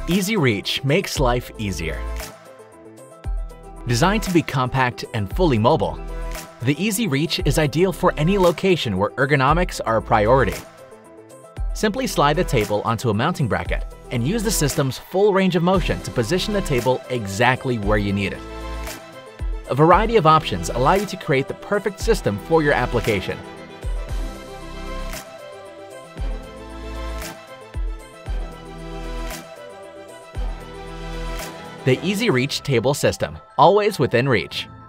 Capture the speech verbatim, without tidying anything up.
Easy Reach makes life easier. Designed to be compact and fully mobile, the Easy Reach is ideal for any location where ergonomics are a priority. Simply slide the table onto a mounting bracket and use the system's full range of motion to position the table exactly where you need it. A variety of options allow you to create the perfect system for your application. The Easy Reach table system, always within reach.